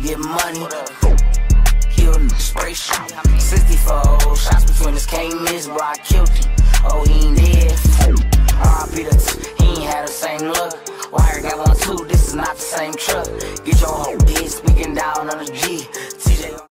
get money. Killed in the spray shot. 64 shots between us, can't miss, bro. I killed him. Oh, he ain't dead. R.I.P. He ain't had the same look. Wire got one too, this is not the same truck. Get your whole bitch speaking down on the G. TJ.